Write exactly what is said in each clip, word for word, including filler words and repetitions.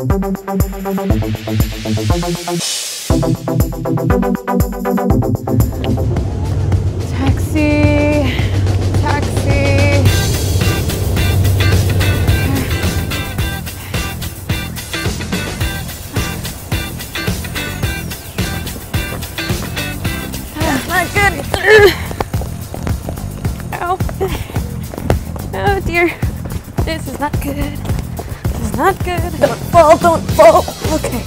Taxi, taxi. That's not good. Ow. Oh dear. This is not good. This is not good. Don't fall, don't fall. Okay.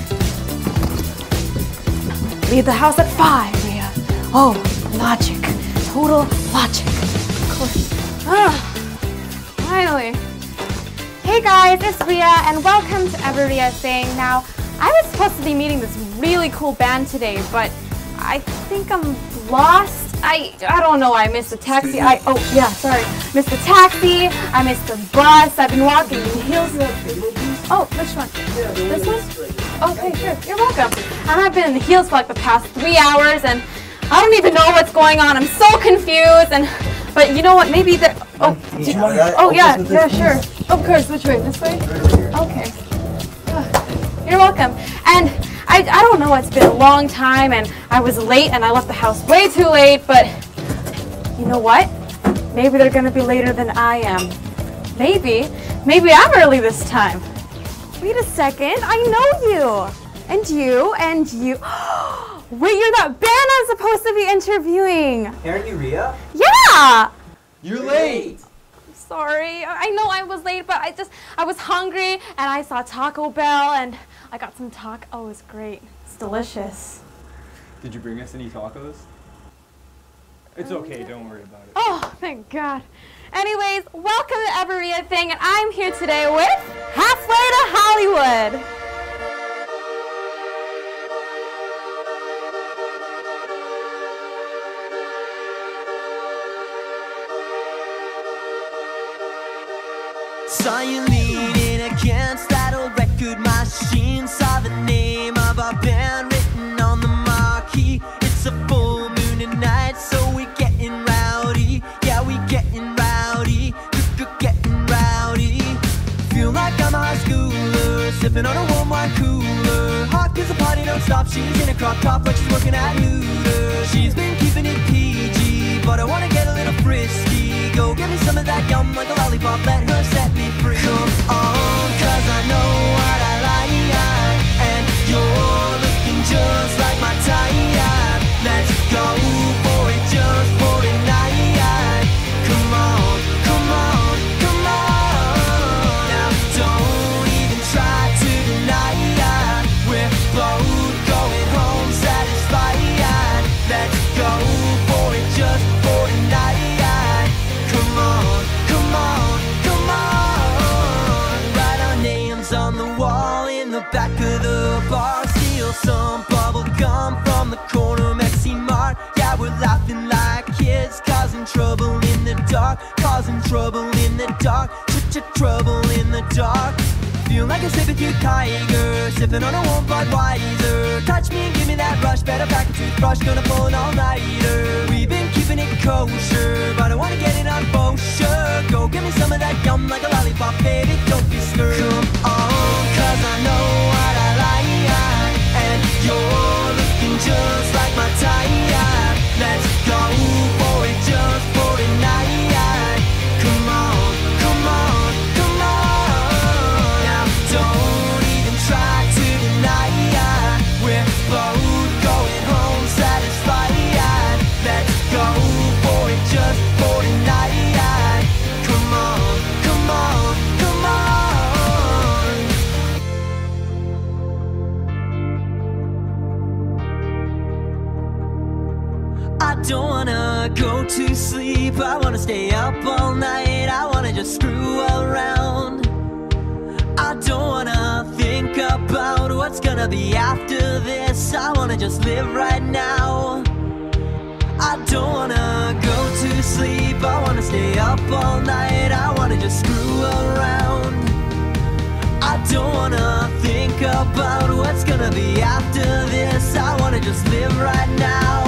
Leave the house at five, Rhea. Oh, logic. Total logic. Of course. Ah, finally. Hey guys, it's Rhea and welcome to eveRIAthing. Now, I was supposed to be meeting this really cool band today, but I think I'm lost. I I don't know. I missed the taxi. I oh yeah, sorry. Missed the taxi. I missed the bus. I've been walking in heels. Oh, which one? This one? Okay, sure. You're welcome. And I've been in the heels for like the past three hours, and I don't even know what's going on. I'm so confused. And but you know what? Maybe the oh do, oh yeah yeah sure. Of course. Which way? This way? Okay. You're welcome. And I, I don't know, it's been a long time and I was late and I left the house way too late, but you know what? Maybe they're gonna be later than I am. Maybe, maybe I'm early this time. Wait a second, I know you. And you, and you. Wait, you're that band I'm supposed to be interviewing. Aren't you Rhea? Yeah! You're late! Sorry, I know I was late, but I just, I was hungry and I saw Taco Bell and I got some taco. Oh, it's great. It's delicious. Did you bring us any tacos? It's okay, don't worry about it. Oh, thank God. Anyways, welcome to eveRIAthing, and I'm here today with Halfway to Hollywood. Saw you leaning against that old record machine. Saw the name of our band written on the marquee. It's a full moon tonight, so we're getting rowdy. Yeah, we getting rowdy, getting rowdy. Feel like I'm a high schooler, sipping on a warm wine cooler. Hot 'cause the party don't stop. She's in a crop top, but she's working at Hooters. She's been keeping it P G, but I wanna get a little frisky. Go give me some of that yum like a lollipop, let her set me free. Come on, 'cause I know what I like, and you're looking just like my type. Let's go for it just for tonight. Come on, come on, come on. Now don't even try to deny it. We're both going home satisfied. Let's go for it just for tonight. Come on, come on, come on. Write our names on the wall in the back of the bar. Steal some bubble gum from the corner Mexi Mart. Yeah, we're laughing like kids, causing trouble in the dark. Causing trouble in the dark. Ch-ch-trouble in the dark. Feel like a saber-toothed tiger, sipping on a warm Budweiser. Touch me and give me that rush, better pack a toothbrush, gonna pull an all-nighter. We've been keeping it kosher, but I wanna get it on for sure. Go give me some of that yum like a lollipop, baby, don't be scared. Come on, 'cause I know what I like, and you're looking just like my type. Let's go for it just for tonight. Come on, come on, come on. Now don't even try to deny it. We're both going home satisfied. Let's go for it just for tonight. Come on, come on, come on. I don't wanna go to sleep, I wanna stay up all night. I wanna just screw around. I don't wanna think about what's gonna be after this. I wanna just live right now. I don't wanna go to sleep, I wanna stay up all night. I wanna just screw around. I don't wanna think about what's gonna be after this. I wanna just live right now.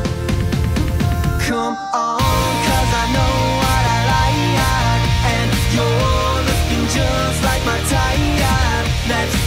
Come on, 'cause I know what I like, and you're looking just like my type. Let's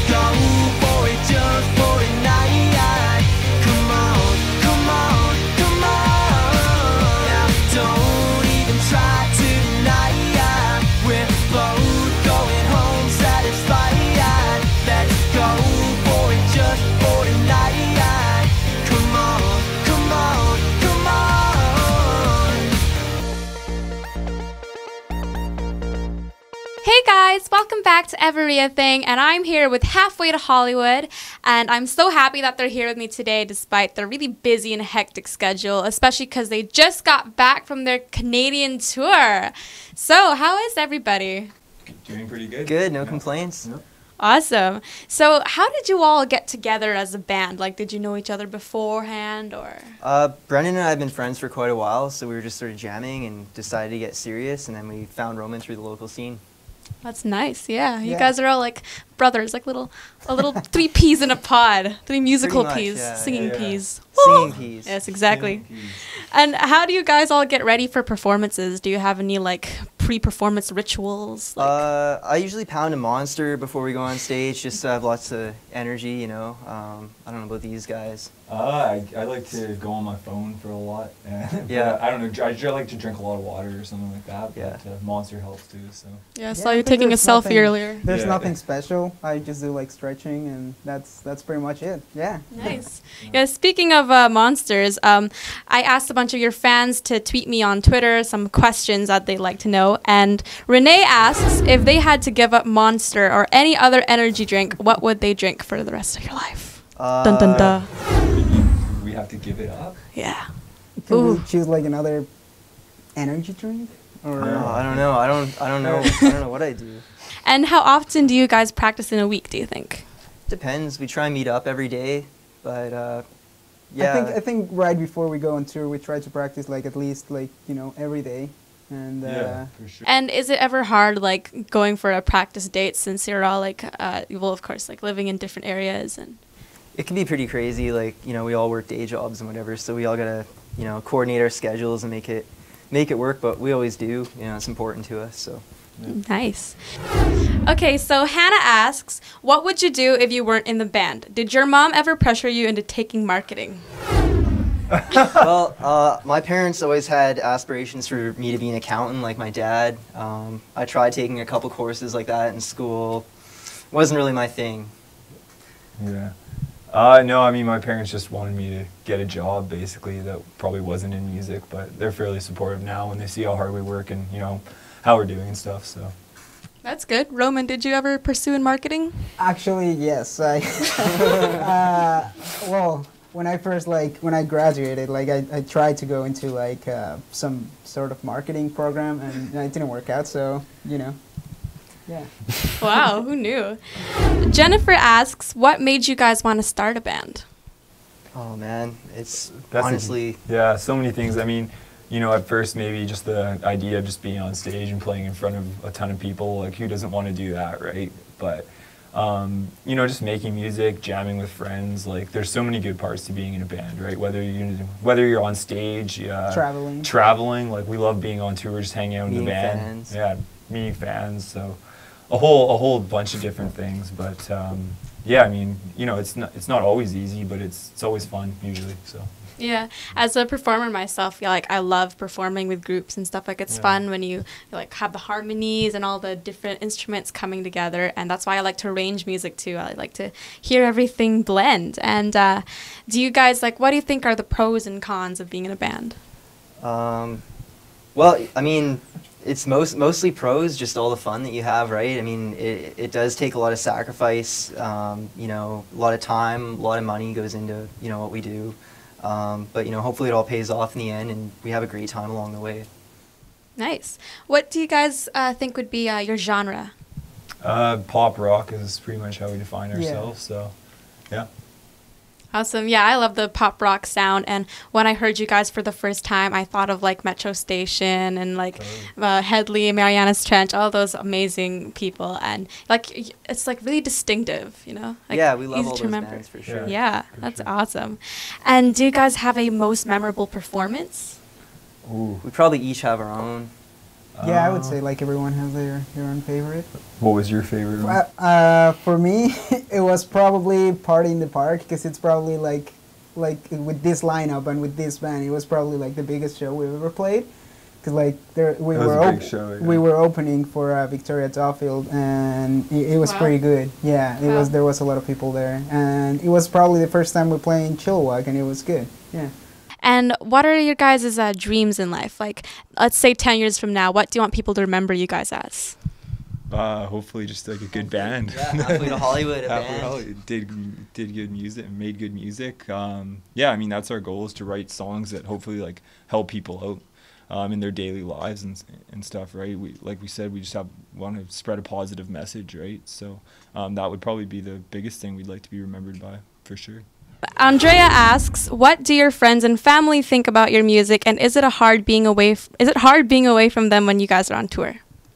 welcome back to eveRIAthing, and I'm here with Halfway to Hollywood, and I'm so happy that they're here with me today despite their really busy and hectic schedule, especially because they just got back from their Canadian tour. So, how is everybody? Doing pretty good. Good, no Yeah. complaints. Yep. Awesome. So, how did you all get together as a band? Like, did you know each other beforehand, or? Uh, Brenden and I have been friends for quite a while, so we were just sort of jamming and decided to get serious, and then we found Roman through the local scene. That's nice. Yeah, you Yeah. guys are all like brothers, like little, a little three peas in a pod, three musical much, peas, yeah, singing yeah. peas. Singing Woo! peas. Yes, exactly. Singing peas. And how do you guys all get ready for performances? Do you have any like pre-performance rituals? Like, Uh, I usually pound a monster before we go on stage, just to have lots of energy, you know. Um, I don't know about these guys. Uh, I, I like to go on my phone for a lot. But, Yeah. I don't know. I, I like to drink a lot of water or something like that. Yeah. But uh, Monster helps too. So. yeah, I Yeah, saw I you think taking a there's selfie nothing- earlier. There's Yeah. nothing special. I just do like stretching, and that's that's pretty much it. Yeah. Nice. Yeah, speaking of uh, monsters, um, I asked a bunch of your fans to tweet me on Twitter some questions that they'd like to know. And Renee asks, if they had to give up Monster or any other energy drink, what would they drink for the rest of your life? Uh, Dun dun dun. We have to give it up. Yeah. Can Ooh. we choose like another energy drink? Or No, I don't know. I don't. I don't know. I don't know what I do. And how often do you guys practice in a week, do you think? Depends. We try and meet up every day, but uh, yeah. I think I think right before we go on tour, we try to practice like at least like you know every day, and uh, Yeah, for sure. And is it ever hard, like, going for a practice date since you're all, like, uh, well, of course, like, living in different areas? And It can be pretty crazy. Like, you know, we all work day jobs and whatever, so we all gotta, you know, coordinate our schedules and make it make it work. But we always do. You know, it's important to us. So. Nice. Okay, so Hannah asks, what would you do if you weren't in the band? Did your mom ever pressure you into taking marketing? Well, uh, my parents always had aspirations for me to be an accountant, like my dad. Um, I tried taking a couple courses like that in school. Wasn't really my thing. Yeah. Uh, no, I mean, my parents just wanted me to get a job, basically, that probably wasn't in music, but they're fairly supportive now when they see how hard we work and, you know, how we're doing and stuff, so. That's good. Roman, did you ever pursue in marketing? actually yes, I uh, well when I first like when I graduated, like I, I tried to go into like uh, some sort of marketing program, and it didn't work out. So you know, yeah. Wow, who knew? Jennifer asks, what made you guys want to start a band? Oh man, it's That's a- honestly. yeah, so many things. I mean, you know, at first maybe just the idea of just being on stage and playing in front of a ton of people, like who doesn't want to do that, right? But, um, you know, just making music, jamming with friends, like there's so many good parts to being in a band, right? Whether you whether you're on stage, uh, Traveling. traveling, like we love being on tour, just hanging out in the Meeting band, fans. yeah, meeting fans. So a whole a whole bunch of different things, but um, yeah, I mean, you know, it's not it's not always easy, but it's it's always fun usually. So. Yeah, as a performer myself, yeah, like I love performing with groups and stuff. Like it's Yeah. fun when you, you like have the harmonies and all the different instruments coming together, and that's why I like to arrange music too. I like to hear everything blend. And uh, do you guys like? What do you think are the pros and cons of being in a band? Um, well, I mean, it's most mostly pros, just all the fun that you have, right? I mean, it it does take a lot of sacrifice. Um, you know, a lot of time, a lot of money goes into you know what we do. Um, but you know, hopefully it all pays off in the end, and we have a great time along the way. Nice. What do you guys uh, think would be uh, your genre? Uh, pop rock is pretty much how we define Yeah. ourselves. So, yeah. Awesome. Yeah, I love the pop rock sound. And when I heard you guys for the first time, I thought of like Metro Station and like uh, Headley, Mariana's Trench, all those amazing people. And like y- it's like really distinctive, you know? Like, Yeah, we love easy all to those remember. bands for sure. Yeah, For that's sure. awesome. And do you guys have a most memorable performance? Ooh. We probably each have our own. Yeah, I would Uh, say like everyone has their, their own favorite. What was your favorite one? Uh, uh, for me, it was probably Party in the Park, because it's probably like like with this lineup and with this band, it was probably like the biggest show we've ever played. Because like there we It was were a big op- show, yeah. we were opening for uh, Victoria Duffield, and it, it was Wow. pretty good. Yeah, it was Wow. there was a lot of people there, and it was probably the first time we played in Chilliwack, and it was good. Yeah. And what are your guys' uh, dreams in life? Like, let's say ten years from now, what do you want people to remember you guys as? Uh, hopefully just like a good band. Yeah, halfway to Hollywood, a Halfway band. to Hollywood. Did did good music, made good music. Um, yeah, I mean that's our goal, is to write songs that hopefully like help people out um, in their daily lives and and stuff, right? We like we said, we just have want to spread a positive message, right? So um, that would probably be the biggest thing we'd like to be remembered by, for sure. Andrea asks, what do your friends and family think about your music, and is it a hard being away f- is it hard being away from them when you guys are on tour?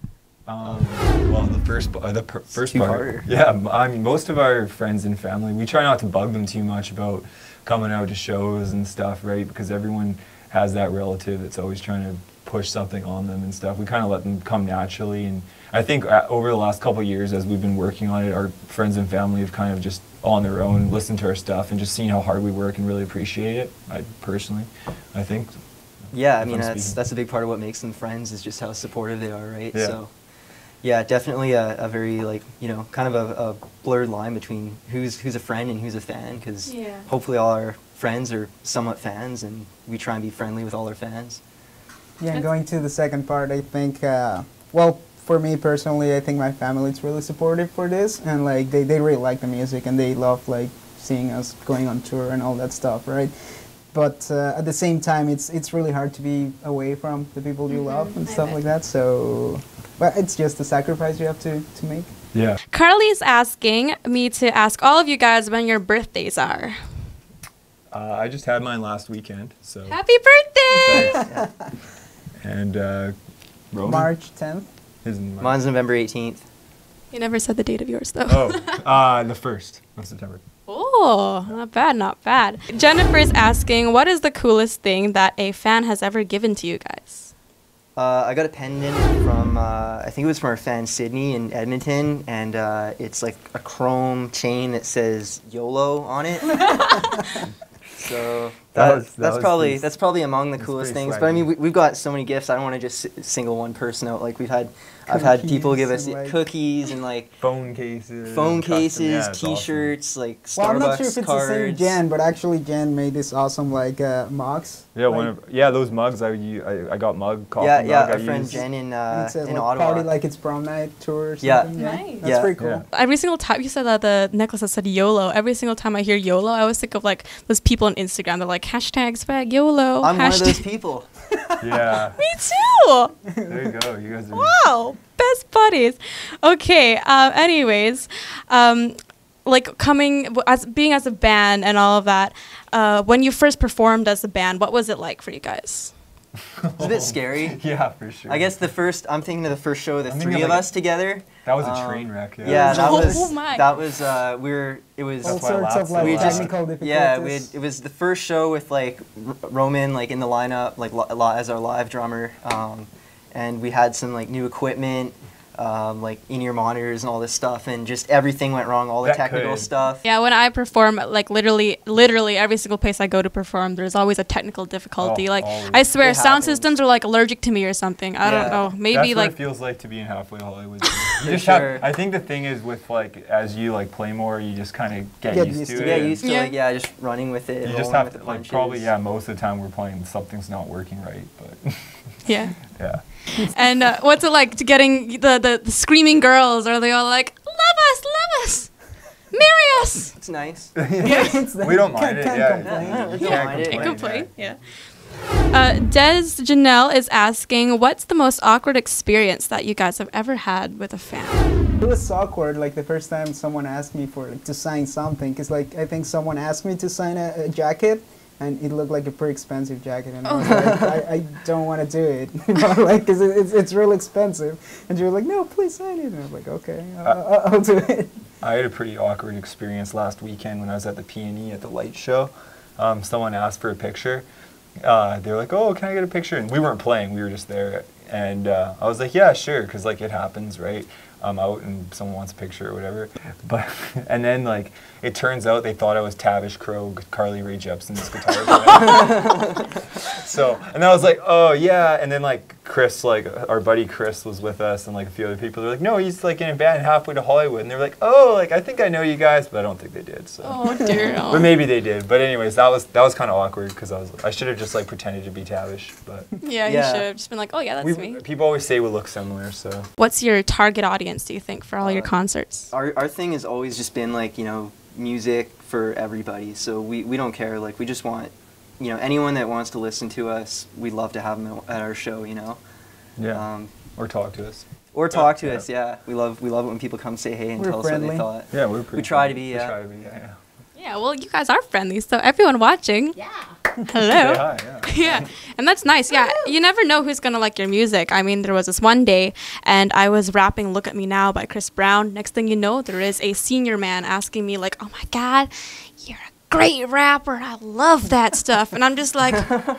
Um, well, the first uh, the per- first too part, harder. yeah. m- I mean, most of our friends and family, we try not to bug them too much about coming out to shows and stuff, right? Because everyone has that relative that's always trying to push something on them and stuff. We kind of let them come naturally, and I think uh, over the last couple of years, as we've been working on it, our friends and family have kind of just on their own listened to our stuff and just seen how hard we work and really appreciate it. I personally, I think. Yeah, I if mean I'm that's speaking. that's a big part of what makes them friends, is just how supportive they are, right? Yeah. So, yeah, definitely a, a very like you know kind of a, a blurred line between who's who's a friend and who's a fan, because Yeah. hopefully all our friends are somewhat fans, and we try and be friendly with all our fans. Yeah, and going to the second part, I think, uh, well, for me personally, I think my family is really supportive for this, and like they, they really like the music, and they love like seeing us going on tour and all that stuff, right? But uh, at the same time, it's it's really hard to be away from the people you love and I stuff bet. like that. So, but it's just a sacrifice you have to, to make. Yeah. Carly's asking me to ask all of you guys when your birthdays are. Uh, I just had mine last weekend, so. Happy birthday! Yeah. And uh, Roman? March tenth. His March. Mine's November eighteenth. You never said the date of yours though. Oh, uh, the first of September. Oh, not bad, not bad. Jennifer's asking, what is the coolest thing that a fan has ever given to you guys? Uh, I got a pendant from, uh, I think it was from our fan Sydney in Edmonton, and uh, it's like a chrome chain that says YOLO on it. So That that, was- that that's was probably pretty- that's probably among the that's coolest pretty things. But I mean, swaggy. we, we've got so many gifts. I don't want to just s- single one person out. Like we've had, I've had people give us Cookies and, like- cookies and like Phone cases. phone custom- cases, yeah, it's awesome. T-shirts, like Starbucks Well, I'm not sure if it's cards. the same Jen, but actually Jen made this awesome like uh, mugs. Yeah, like, one of, yeah, those mugs. I, u- I I got mug. Coffee Yeah, mug yeah. I Our friend used. Jen in and uh, it says in like Ottawa. party like it's prom night tour or Yeah. something. Nice. That's Yeah. pretty cool. Yeah. Every single time you said that the necklace that said YOLO, every single time I hear YOLO, I always think of like those people on Instagram. They're like, hashtag swag YOLO. I'm one of hashtag- those people. Yeah. Me too! There you go. You guys are. Wow, best buddies. Okay. Um, anyways, um, like coming w- as being as a band and all of that. Uh, when you first performed as a band, what was it like for you guys? It's a bit scary. Yeah, for sure. I guess the first, I'm thinking of the first show, the I'm three thinking of like- us together. that was a um, train wreck. Yeah. Yeah, that Oh, was oh my. that was uh, we were it was All That's why I sorts laughed of so like We just- technical difficulties. yeah we had, it was the first show with like R- Roman like in the lineup like li- li- as our live drummer, um, and we had some like new equipment. Um, like in-ear monitors and all this stuff, and just everything went wrong, all the That technical could- stuff. Yeah, when I perform, like literally, literally every single place I go to perform, there's always a technical difficulty. Oh, like always. I swear, It sound happens. systems are like allergic to me or something. I don't Yeah. know. Maybe That's what like it feels like to be in halfway Hollywood. For You just sure. have, I think the thing is with like as you like play more, you just kind of get, Get used, used to to it. Yeah, and used to Yeah. like yeah, just running with it. You rolling just have with to the like punches. probably yeah. Most of the time we're playing something's not working right, but yeah. yeah. And uh, what's it like to getting the, the the screaming girls? Are they all like, love us, love us, marry us? It's nice. It's the- We don't can't- mind it. can't Yeah, complain. Yeah, we you don't can't mind it. Can't complain. complain. Yeah. Uh, Des Janelle is asking, what's the most awkward experience that you guys have ever had with a fan? It was awkward, like the first time someone asked me for like, to sign something, because like I think someone asked me to sign a, a jacket, and it looked like a pretty expensive jacket, and I was like, I, I don't want to do it, you know, like because it, it's it's real expensive, and she was like, no, please sign it, and I was like, okay, I'll, I'll, I'll do it. I had a pretty awkward experience last weekend when I was at the P and E at the light show. Um, someone asked for a picture. Uh, they were like, "Oh, can I get a picture?" And we weren't playing; we were just there. And uh, I was like, "Yeah, sure," because like it happens, right? I'm out and someone wants a picture or whatever. But and then like it turns out they thought I was Tavish Crow, Carly Rae Jepsen's guitar player. So and I was like, "Oh yeah," and then like Chris, like our buddy Chris, was with us, and like a few other people. They're like, no, he's like in a band halfway to Hollywood, and they're like, oh, like I think I know you guys, but I don't think they did. So. Oh dear. But maybe they did. But anyways, that was that was kind of awkward because I was I should have just like pretended to be Tavish, but. Yeah, you Yeah. should have just been like, oh yeah, that's We, me. people always say we look similar, so. What's your target audience, do you think, for all your Uh, concerts? Our our thing has always just been like, you know, music for everybody. So we, we don't care. Like we just want, you know, anyone that wants to listen to us, we'd love to have them at our show. You know. Yeah. Um, Or talk to us. or talk to yeah. us. Yeah. We love we love it when people come say hey and We're tell us what friendly. they thought. Yeah, we're pretty. We try to friendly. be, We yeah. try to be, yeah. yeah. Yeah, well, you guys are friendly, so everyone watching. Yeah. Hello. Say hi, yeah. Yeah, and that's nice. Yeah, you never know who's gonna like your music. I mean, there was this one day, and I was rapping "Look at Me Now" by Chris Brown. Next thing you know, there is a senior man asking me like, "Oh my God, you're a great rapper. I love that stuff," and I'm just like,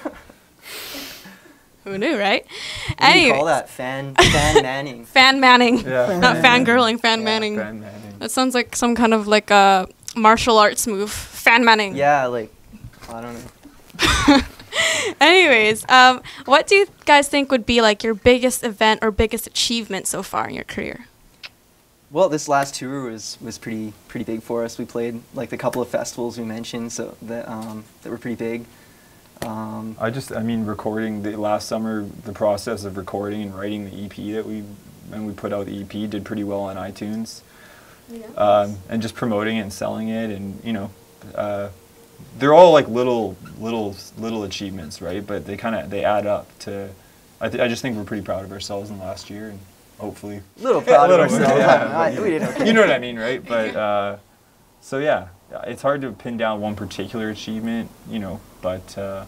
who knew, right? What do you Anyway, call that? Fan fan manning. fan manning, Yeah. not fangirling. Fan Yeah, manning. Fan Manning. That sounds like some kind of like a martial arts move. Fan manning. Yeah, like I don't know. Anyways, um, what do you guys think would be like your biggest event or biggest achievement so far in your career? Well, this last tour was was pretty pretty big for us. We played like the couple of festivals we mentioned, so that um, that were pretty big. Um, I just, I mean, recording the last summer, the process of recording and writing the E P that we, when we put out the E P, did pretty well on iTunes. Um, and just promoting it and selling it, and you know, uh, they're all like little, little, little achievements, right? But they kind of they add up to. I, th- I just think we're pretty proud of ourselves in the last year, and hopefully. little proud of little bit, ourselves. yeah, I- but we did okay. You know what I mean, right? But uh, so yeah, it's hard to pin down one particular achievement, you know, but uh,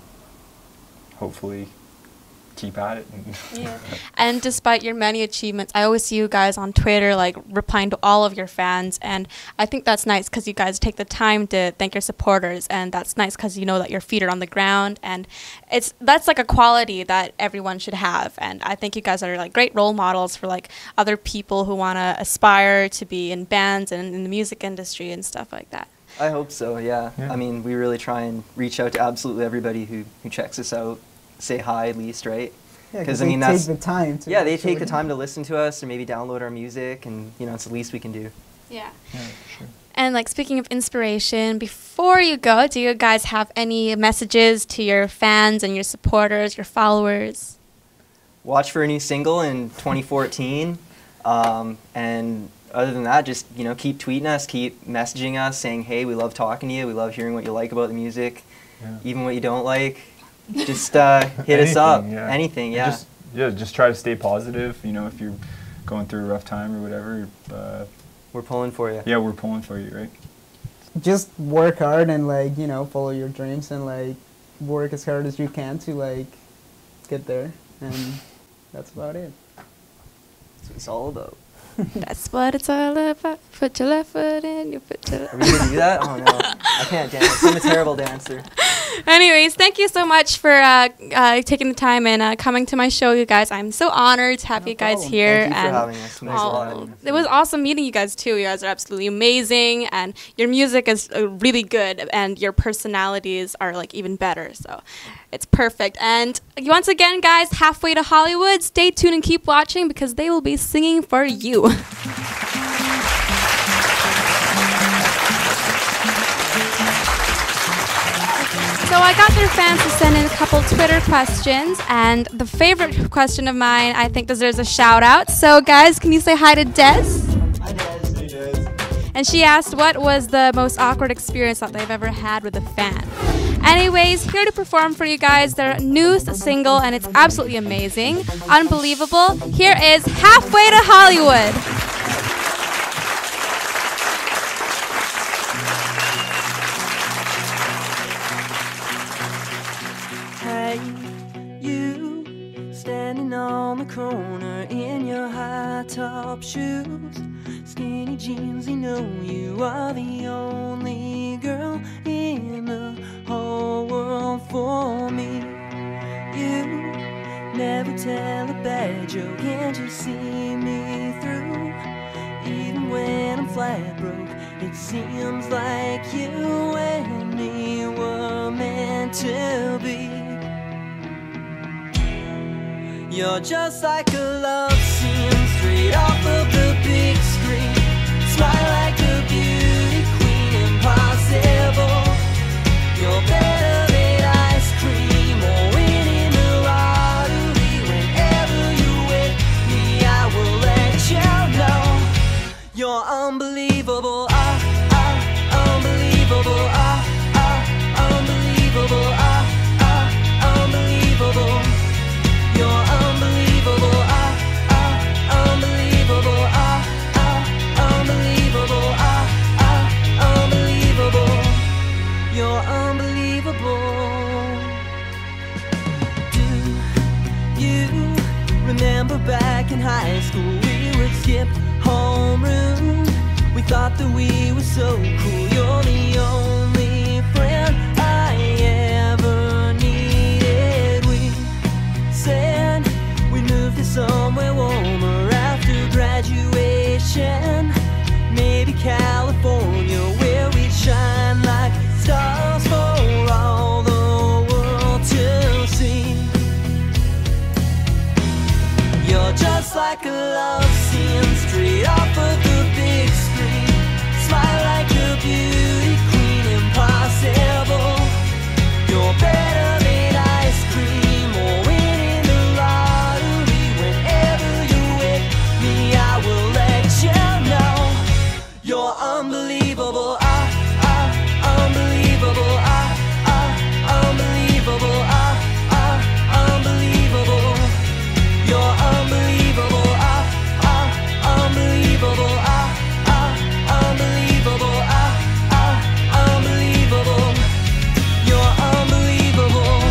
hopefully keep at it. Yeah. And despite your many achievements, I always see you guys on Twitter like replying to all of your fans, and I think that's nice because you guys take the time to thank your supporters, and that's nice because you know that your feet are on the ground, and it's that's like a quality that everyone should have, and I think you guys are like great role models for like other people who want to aspire to be in bands and in the music industry and stuff like that. I hope so. Yeah. Yeah. I mean, we really try and reach out to absolutely everybody who who checks us out. Say hi at least, right? Yeah, 'Cause, I I mean, they that's- take the time to. Yeah, they take the actually- time to listen to us or maybe download our music, and you know, it's the least we can do. Yeah. Yeah, for sure. And like speaking of inspiration, before you go, do you guys have any messages to your fans and your supporters, your followers? Watch for a new single in twenty fourteen, um, and other than that, just you know, keep tweeting us, keep messaging us, saying, "Hey, we love talking to you. We love hearing what you like about the music, Yeah. even what you don't like." Just uh, hit us up. Anything, yeah. Anything, And yeah. Just, yeah, just try to stay positive. You know, if you're going through a rough time or whatever, uh, We're pulling for you. yeah, we're pulling for you, right? Just work hard and like you know follow your dreams and like work as hard as you can to like get there, and that's about it. That's what it's all about. That's what it's all about. Put your left foot in, you put your Are we gonna do that? Oh no, I can't dance. I'm a terrible dancer. Anyways, thank you so much for uh, uh, taking the time and uh, coming to my show, you guys. I'm so honored to have No you guys problem. here. Thank you for and having us. It means a Oh, lot. it was awesome meeting you guys too. You guys are absolutely amazing, and your music is uh, really good, and your personalities are like even better. So it's perfect. And once again, guys, halfway to Hollywood. Stay tuned and keep watching because they will be singing for you. So I got their fans to send in a couple Twitter questions, and the favorite question of mine, I think, deserves a shout out. So guys, can you say hi to Des? Hi, Des. And she asked what was the most awkward experience that they've ever had with a fan. Anyways, here to perform for you guys their newest single, and it's absolutely amazing, unbelievable. Here is Halfway to Hollywood. Hey, you standing on the corner in your high top shoes, skinny jeans, you know you are the only girl in the whole world for me. You never tell a bad joke, can't you see me through? Even when I'm flat broke, it seems like you and me were meant to be. You're just like a love scene straight off of the big screen. Smile like a beauty queen, impossible. You're better than ice cream or winning the lottery. Whenever you're with me, I will let you know you're unbelievable. Ah, ah, unbelievable. Ah, ah, unbelievable. Ah, ah, unbelievable. You're unbelievable. Ah, ah, unbelievable. Ah, ah, unbelievable. Ah, ah, unbelievable. You're unbelievable. Do you remember back in high school we would skip homeroom? We thought that we were so cool. You're the only friend I ever needed. We said we'd move to somewhere warmer after graduation. Maybe California, where we'd shine like stars for all the world to see. You're just like a love scene straight off of the big screen. Smile like a beauty queen, impossible. You're better than ice cream or winning the lottery. Whenever you're with me, I will let you know you're unbelievable. Ah, ah, unbelievable. Ah, ah, unbelievable. Ah, ah, unbelievable. You're unbelievable. Ah, ah, unbelievable. Ah, ah, unbelievable. Ah, ah, unbelievable. You're unbelievable.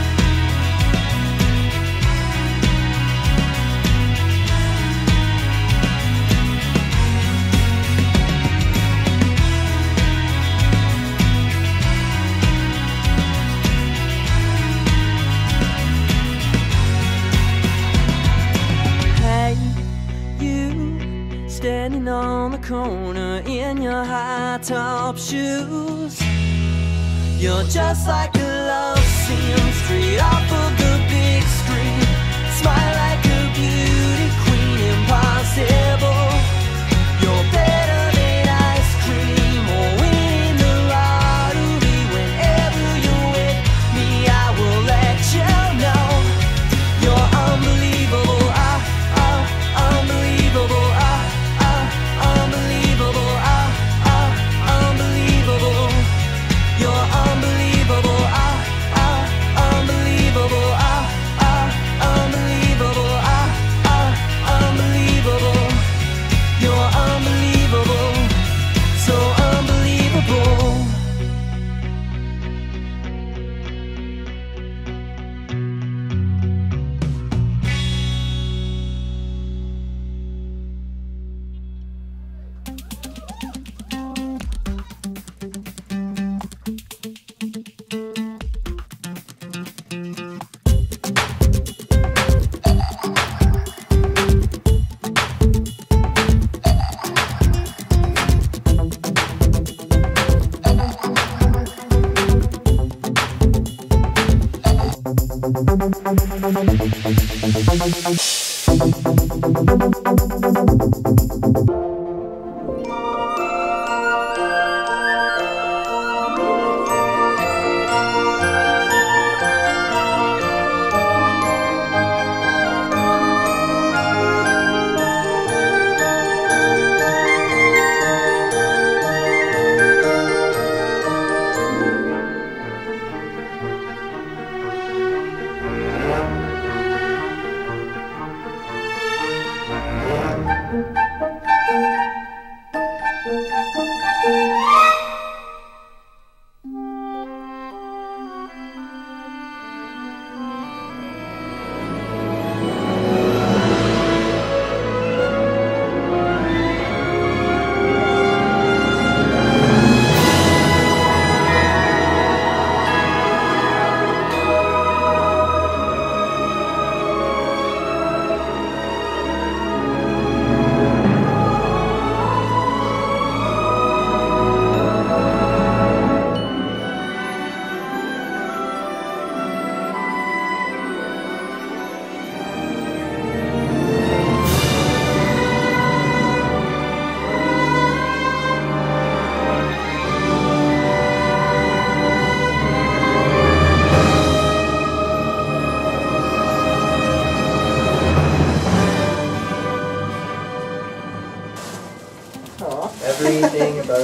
Hey, you standing on the corner in your high top shoes. You're just like a love scene straight off of the big screen. Smile like a beauty queen, impossible. You're better than ice cream or winning the lottery. Whenever you're with me, I will let you know you're unbelievable. Ah, ah, unbelievable. Ah, ah, unbelievable. Ah, ah, unbelievable. You're unbelievable. Ah, ah, unbelievable. Ah, ah, unbelievable. Ah, ah, unbelievable. You're unbelievable. So unbelievable.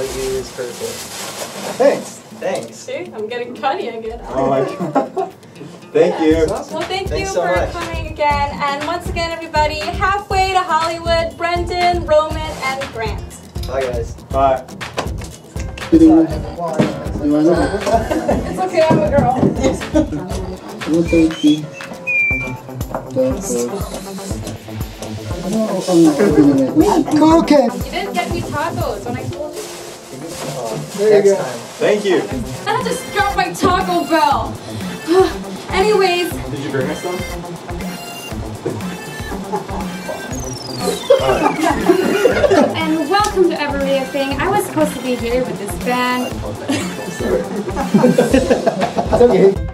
about you is perfect. Thanks. Thanks. See, I'm getting cutty again. Oh my god. Thank you. Well, thank Thanks you so for much. coming again. And once again, everybody, halfway to Hollywood, Brenden, Roman, and Grant. Bye, guys. Bye. It's okay, I'm a girl. Okay. You didn't get me tacos when I told you. Next time. Thank you. I just dropped my Taco Bell. Anyways, Did you bring us some? and welcome to eveRIAthing. I was supposed to be here with this band. It's okay.